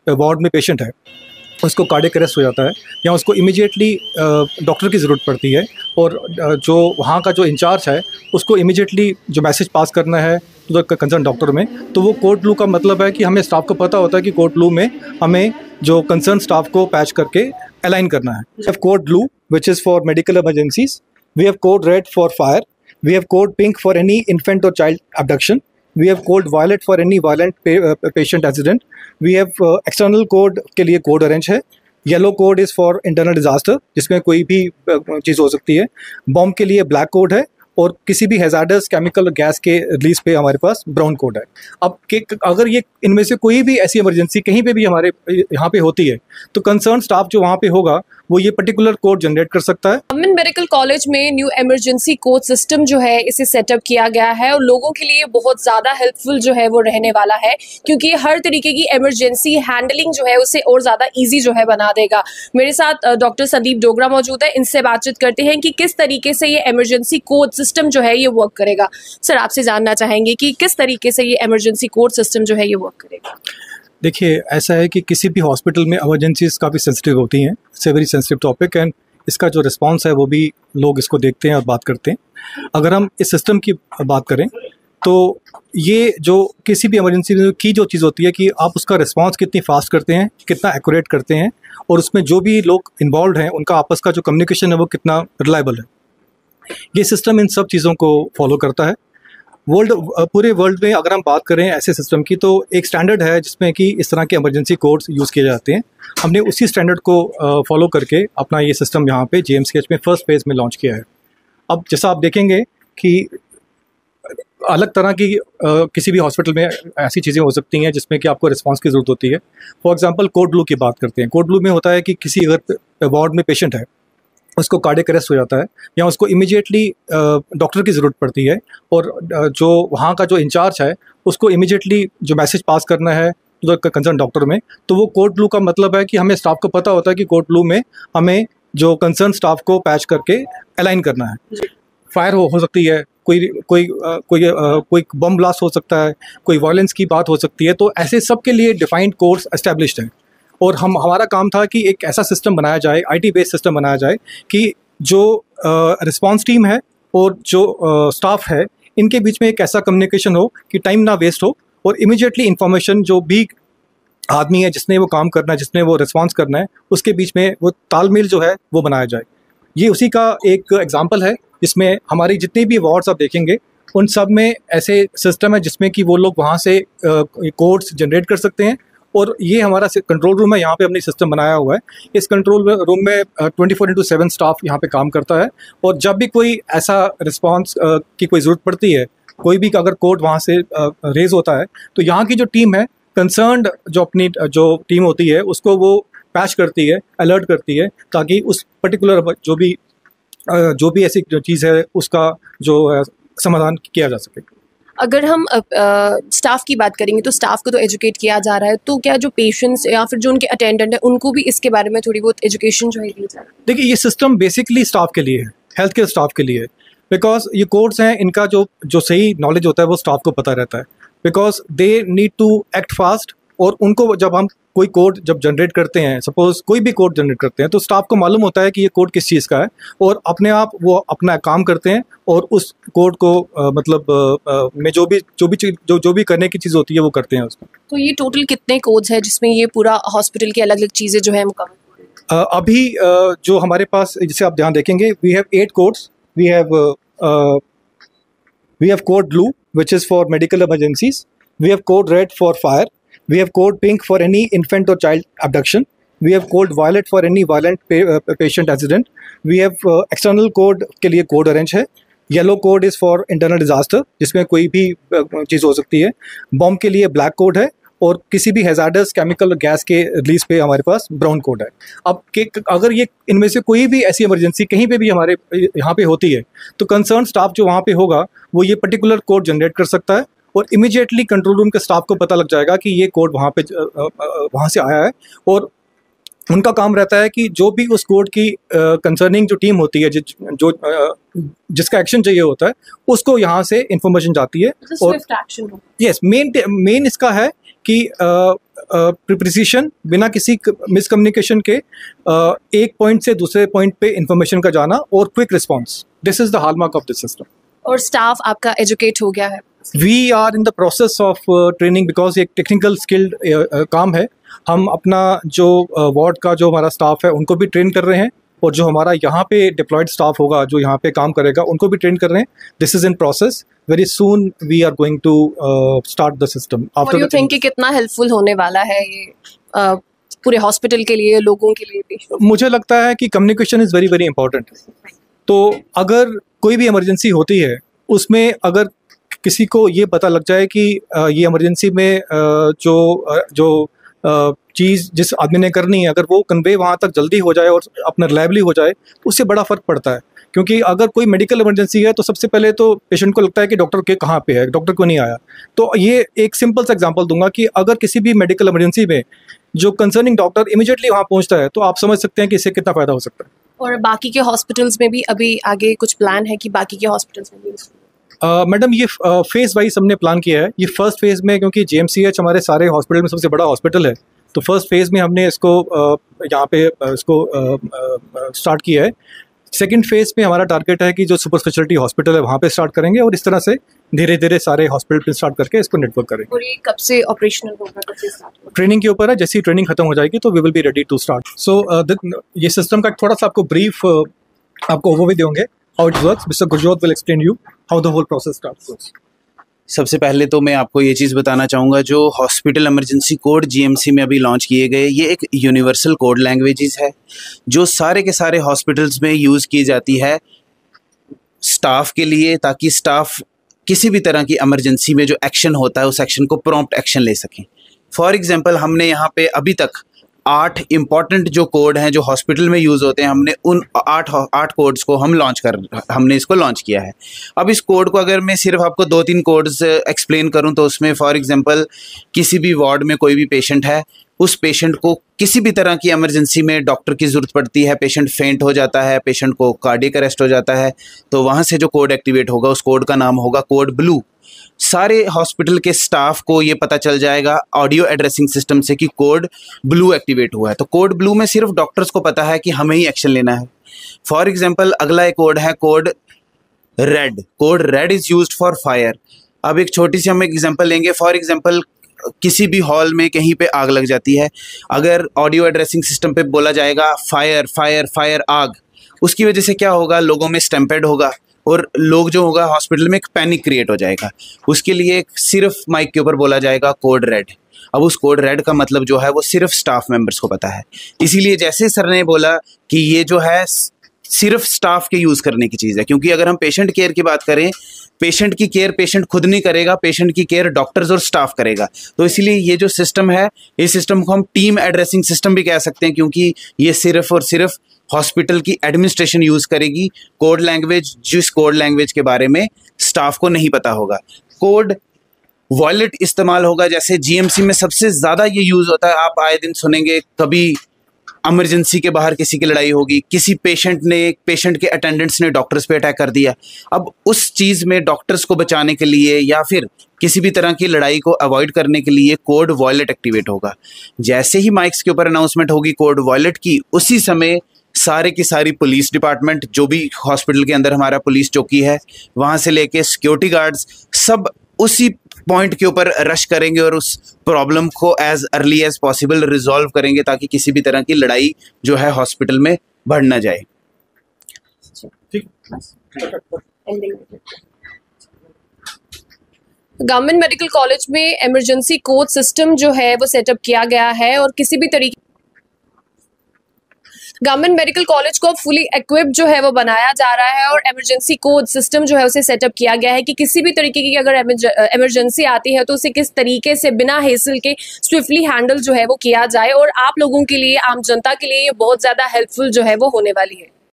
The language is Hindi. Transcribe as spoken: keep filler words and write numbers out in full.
वार्ड में पेशेंट है, उसको कार्डियक अरेस्ट हो जाता है या उसको इमीडिएटली डॉक्टर की ज़रूरत पड़ती है और जो वहाँ का जो इंचार्ज है उसको इमीडिएटली जो मैसेज पास करना है तो कंसर्न डॉक्टर में, तो वो कोड ब्लू का मतलब है कि हमें स्टाफ को पता होता है कि कोड ब्लू में हमें जो कंसर्न स्टाफ को पैच करके अलाइन करना है। We have code blue which is for medical emergencies, we have code red for fire, we have code pink for any infant और child abduction, we have code violet for any violent pa- uh, patient accident, we have uh, external code के लिए कोड ऑरेंज है, yellow code is for internal disaster जिसमें कोई भी चीज़ हो सकती है, बॉम्ब के लिए ब्लैक कोड है और किसी भी हैजार्डस केमिकल गैस के रिलीज पे हमारे पास ब्राउन कोड है। अब के अगर ये इनमें से कोई भी ऐसी इमरजेंसी कहीं पे भी हमारे यहाँ पे होती है तो कंसर्न स्टाफ जो वहाँ पे होगा वो ये पर्टिकुलर कोड जनरेट कर सकता है। गवर्नमेंट मेडिकल कॉलेज में न्यू इमरजेंसी कोड सिस्टम जो है इसे सेटअप किया गया है और लोगों के लिए बहुत ज़्यादा हेल्पफुल जो है वो रहने वाला है, क्योंकि हर तरीके की इमरजेंसी हैंडलिंग जो है उसे और ज़्यादा ईजी जो है बना देगा। मेरे साथ डॉक्टर संदीप डोगरा मौजूद है, इनसे बातचीत करते हैं कि किस तरीके से ये इमरजेंसी कोड सिस्टम जो है ये वर्क करेगा। सर, आपसे जानना चाहेंगे कि किस तरीके से ये इमरजेंसी कोड सिस्टम जो है ये वर्क करेगा। देखिए, ऐसा है कि किसी भी हॉस्पिटल में इमरजेंसीज काफ़ी सेंसिटिव होती हैं, it's a very sensitive topic and इसका जो रिस्पांस है वो भी लोग इसको देखते हैं और बात करते हैं। अगर हम इस सिस्टम की बात करें तो ये जो किसी भी इमरजेंसी की जो चीज़ होती है कि आप उसका रिस्पांस कितनी फास्ट करते हैं, कितना एक्यूरेट करते हैं और उसमें जो भी लोग इन्वॉल्व हैं उनका आपस का जो कम्युनिकेशन है वो कितना रिलायबल है। ये सिस्टम इन सब चीज़ों को फॉलो करता है। वर्ल्ड पूरे वर्ल्ड में अगर हम बात करें ऐसे सिस्टम की तो एक स्टैंडर्ड है जिसमें कि इस तरह के इमरजेंसी कोड्स यूज़ किए जाते हैं। हमने उसी स्टैंडर्ड को फॉलो करके अपना ये सिस्टम यहाँ पे जेएमसीएच में फर्स्ट फेज़ में लॉन्च किया है। अब जैसा आप देखेंगे कि अलग तरह की आ, किसी भी हॉस्पिटल में ऐसी चीज़ें हो सकती हैं जिसमें कि आपको रिस्पांस की ज़रूरत होती है। फॉर एग्जांपल कोड ब्लू की बात करते हैं। कोड ब्लू में होता है कि किसी अगर वार्ड में पेशेंट है उसको कार्डियक अरेस्ट हो जाता है या उसको इमीडिएटली डॉक्टर की ज़रूरत पड़ती है और जो वहाँ का जो इंचार्ज है उसको इमीडिएटली जो मैसेज पास करना है तो कंसर्न डॉक्टर में, तो वो कोड ब्लू का मतलब है कि हमें स्टाफ को पता होता है कि कोड ब्लू में हमें जो कंसर्न स्टाफ को पैच करके अलाइन करना है। फायर हो, हो सकती है, कोई कोई आ, कोई आ, कोई बम ब्लास्ट हो सकता है, कोई वायलेंस की बात हो सकती है, तो ऐसे सब के लिए डिफाइंड कोड्स एस्टेब्लिश्ड हैं और हम हमारा काम था कि एक ऐसा सिस्टम बनाया जाए, आईटी बेस्ड सिस्टम बनाया जाए कि जो रिस्पांस टीम है और जो स्टाफ है इनके बीच में एक ऐसा कम्युनिकेशन हो कि टाइम ना वेस्ट हो और इमीडिएटली इंफॉर्मेशन जो भी आदमी है जिसने वो काम करना है, जिसने वो रिस्पांस करना है, उसके बीच में वो तालमेल जो है वो बनाया जाए। ये उसी का एक एग्जाम्पल है जिसमें हमारी जितनी भी वार्ड्स आप देखेंगे उन सब में ऐसे सिस्टम है जिसमें कि वो लोग वहाँ से कोड्स जनरेट कर सकते हैं और ये हमारा कंट्रोल रूम है, यहाँ पे हमने सिस्टम बनाया हुआ है। इस कंट्रोल रूम में twenty four into seven staff यहाँ पे काम करता है और जब भी कोई ऐसा रिस्पांस की कोई ज़रूरत पड़ती है, कोई भी अगर कोड वहाँ से रेज होता है तो यहाँ की जो टीम है, कंसर्न्ड जो अपनी जो टीम होती है उसको वो पैच करती है, अलर्ट करती है ताकि उस पर्टिकुलर जो भी जो भी ऐसी जो चीज़ है उसका जो समाधान किया जा सके। अगर हम स्टाफ की बात करेंगे तो स्टाफ को तो एजुकेट किया जा रहा है, तो क्या जो पेशेंट्स या फिर जो उनके अटेंडेंट है उनको भी इसके बारे में थोड़ी बहुत एजुकेशन जो है दी जा रही है? देखिए, ये सिस्टम बेसिकली स्टाफ के लिए है, हेल्थ केयर स्टाफ के लिए है, बिकॉज ये कोड्स हैं, इनका जो जो सही नॉलेज होता है वो स्टाफ को पता रहता है, because they need to act fast. और उनको जब हम कोई कोड जब जनरेट करते हैं, सपोज कोई भी कोड जनरेट करते हैं, तो स्टाफ को मालूम होता है कि ये कोड किस चीज़ का है और अपने आप वो अपना काम करते हैं और उस कोड को आ, मतलब आ, आ, में जो भी जो भी जो जो भी करने की चीज़ होती है वो करते हैं उसको। तो ये टोटल कितने कोड्स हैं जिसमें ये पूरा हॉस्पिटल की अलग अलग चीज़ें जो है मुकम्मल? अभी आ, जो हमारे पास, जिसे आप ध्यान देखेंगे, we have eight codes. We have we have code blue which is for medical emergencies, we have code red for fire, we have code pink for any infant or child abduction, we have code violet for any violent pa uh, patient accident, we have uh, external code के लिए code orange है, yellow code is for internal disaster जिसमें कोई भी चीज़ हो सकती है, बॉम्ब के लिए ब्लैक कोड है और किसी भी हैजार्डस केमिकल गैस के रिलीज पे हमारे पास ब्राउन कोड है। अब के अगर ये इनमें से कोई भी ऐसी इमरजेंसी कहीं पे भी हमारे यहाँ पे होती है तो कंसर्न स्टाफ जो वहाँ पे होगा वो ये पर्टिकुलर कोड जनरेट कर सकता है और इमीडिएटली कंट्रोल रूम के स्टाफ को पता लग जाएगा कि ये कोड वहाँ पे वहाँ से आया है और उनका काम रहता है कि जो भी उस कोड की कंसर्निंग जो टीम होती है, जो uh, जिसका एक्शन चाहिए होता है, उसको यहाँ से इंफॉर्मेशन जाती है और यस मेन मेन इसका है कि uh, प्रिसिशन, बिना किसी मिसकम्युनिकेशन के uh, एक पॉइंट से दूसरे पॉइंट पे इंफॉर्मेशन का जाना और quick response. This is the hallmark of this system. और स्टाफ आपका एजुकेट हो गया है? We are in the process of training, because ये एक टेक्निकल स्किल्ड काम है. हम अपना जो वार्ड uh, का जो हमारा स्टाफ है उनको भी ट्रेन कर रहे हैं, और जो हमारा यहाँ पे डिप्लॉयड स्टाफ होगा जो यहाँ पे काम करेगा उनको भी ट्रेन कर रहे हैं. This is in process. Very soon we are going to start the system. After you think कि कितना हेल्पफुल होने वाला है ये uh, पूरे हॉस्पिटल के लिए, लोगों के लिए? मुझे लगता है कि communication is very very important. तो अगर कोई भी इमरजेंसी होती है उसमें अगर किसी को ये पता लग जाए कि ये इमरजेंसी में जो जो चीज़ जिस आदमी ने करनी है अगर वो कन्वे वहाँ तक जल्दी हो जाए और अपना रिलायबली हो जाए तो उससे बड़ा फ़र्क पड़ता है. क्योंकि अगर कोई मेडिकल इमरजेंसी है तो सबसे पहले तो पेशेंट को लगता है कि डॉक्टर के कहाँ पे है, डॉक्टर को नहीं आया. तो ये एक सिंपल सा एग्जांपल दूंगा कि अगर किसी भी मेडिकल इमरजेंसी में जो कंसर्निंग डॉक्टर इमीडिएटली वहाँ पहुँचता है तो आप समझ सकते हैं कि इससे कितना फ़ायदा हो सकता है. और बाकी के हॉस्पिटल्स में भी अभी आगे कुछ प्लान है कि बाकी के हॉस्पिटल्स में भी? मैडम uh, ये फेज़ वाइज हमने प्लान किया है. ये फर्स्ट फेज़ में, क्योंकि जेएमसीएच हमारे सारे हॉस्पिटल में सबसे बड़ा हॉस्पिटल है, तो फर्स्ट फेज़ में हमने इसको uh, यहाँ पे uh, इसको स्टार्ट uh, uh, किया है. सेकंड फेज़ में हमारा टारगेट है कि जो सुपर स्पेशलिटी हॉस्पिटल है वहाँ पे स्टार्ट करेंगे, और इस तरह से धीरे धीरे सारे हॉस्पिटल पे स्टार्ट करके इसको नेटवर्क करेंगे. और ये कब से ऑपरेशनल होगा, कब से स्टार्ट होगा? ट्रेनिंग के ऊपर है. जैसे ही ट्रेनिंग खत्म हो जाएगी तो we will be ready to start. So ये सिस्टम का थोड़ा सा आपको ब्रीफ uh, आपको ओवरव्यू देंगे how it works. Mister Gurjot will explain you how the whole process starts. सबसे पहले तो मैं आपको ये चीज़ बताना चाहूँगा, जो हॉस्पिटल इमरजेंसी कोड जीएमसी में अभी लॉन्च किए गए, ये एक यूनिवर्सल कोड लैंग्वेजेस है जो सारे के सारे हॉस्पिटल्स में यूज़ की जाती है स्टाफ के लिए, ताकि स्टाफ किसी भी तरह की इमरजेंसी में जो एक्शन होता है उस एक्शन को प्रॉम्प्ट एक्शन ले सकें. फॉर एग्जांपल, हमने यहाँ पे अभी तक आठ इम्पॉर्टेंट जो कोड हैं जो हॉस्पिटल में यूज़ होते हैं, हमने उन आठ आठ कोड्स को हम लॉन्च कर हमने इसको लॉन्च किया है. अब इस कोड को अगर मैं सिर्फ आपको दो तीन कोड्स एक्सप्लेन करूं तो उसमें फॉर एग्जांपल किसी भी वार्ड में कोई भी पेशेंट है, उस पेशेंट को किसी भी तरह की इमरजेंसी में डॉक्टर की ज़रूरत पड़ती है, पेशेंट फेंट हो जाता है, पेशेंट को कार्डियक अरेस्ट हो जाता है, तो वहाँ से जो कोड एक्टिवेट होगा उस कोड का नाम होगा कोड ब्लू. सारे हॉस्पिटल के स्टाफ को ये पता चल जाएगा ऑडियो एड्रेसिंग सिस्टम से कि कोड ब्लू एक्टिवेट हुआ है. तो कोड ब्लू में सिर्फ डॉक्टर्स को पता है कि हमें ही एक्शन लेना है. फॉर एग्जांपल, अगला एक कोड है code red. Code red is used for fire. अब एक छोटी सी हम एग्जांपल लेंगे. फॉर एग्जांपल, किसी भी हॉल में कहीं पे आग लग जाती है, अगर ऑडियो एड्रेसिंग सिस्टम पे बोला जाएगा फायर फायर फायर आग, उसकी वजह से क्या होगा, लोगों में स्टैम्पेड होगा और लोग जो होगा हॉस्पिटल में एक पैनिक क्रिएट हो जाएगा. उसके लिए सिर्फ माइक के ऊपर बोला जाएगा कोड रेड. अब उस कोड रेड का मतलब जो है वो सिर्फ स्टाफ मेंबर्स को पता है. इसीलिए जैसे सर ने बोला कि ये जो है सिर्फ स्टाफ के यूज़ करने की चीज़ है, क्योंकि अगर हम पेशेंट केयर की बात करें, पेशेंट की केयर पेशेंट खुद नहीं करेगा, पेशेंट की केयर डॉक्टर्स और स्टाफ करेगा. तो इसीलिए ये जो सिस्टम है, इस सिस्टम को हम टीम एड्रेसिंग सिस्टम भी कह सकते हैं, क्योंकि ये सिर्फ और सिर्फ हॉस्पिटल की एडमिनिस्ट्रेशन यूज़ करेगी कोड लैंग्वेज, जिस कोड लैंग्वेज के बारे में स्टाफ को नहीं पता होगा. कोड वॉयलेट इस्तेमाल होगा. जैसे जीएमसी में सबसे ज़्यादा ये यूज़ होता है, आप आए दिन सुनेंगे कभी इमरजेंसी के बाहर किसी की लड़ाई होगी, किसी पेशेंट ने पेशेंट के अटेंडेंट्स ने डॉक्टर्स पे अटैक कर दिया. अब उस चीज़ में डॉक्टर्स को बचाने के लिए या फिर किसी भी तरह की लड़ाई को अवॉइड करने के लिए कोड वॉयलेट एक्टिवेट होगा. जैसे ही माइक्स के ऊपर अनाउंसमेंट होगी कोड वॉयलेट की, उसी समय सारे की सारी पुलिस डिपार्टमेंट, जो भी हॉस्पिटल के अंदर हमारा पुलिस चौकी है, वहाँ से लेके सिक्योरिटी गार्ड्स, सब उसी पॉइंट के ऊपर रश करेंगे और उस प्रॉब्लम को as early as possible resolve करेंगे, ताकि किसी भी तरह की लड़ाई जो है हॉस्पिटल में बढ़ ना जाए. गवर्नमेंट मेडिकल कॉलेज में इमरजेंसी कोड सिस्टम जो है वो सेटअप किया गया है, और किसी भी तरीके गवर्नमेंट मेडिकल कॉलेज को फुली इक्विप्ड जो है वो बनाया जा रहा है, और इमरजेंसी कोड सिस्टम जो है उसे सेटअप किया गया है कि किसी भी तरीके की अगर इमरजेंसी आती है तो उसे किस तरीके से बिना हेसल के स्विफ्टली हैंडल जो है वो किया जाए. और आप लोगों के लिए, आम जनता के लिए ये बहुत ज़्यादा हेल्पफुल जो है वो होने वाली है.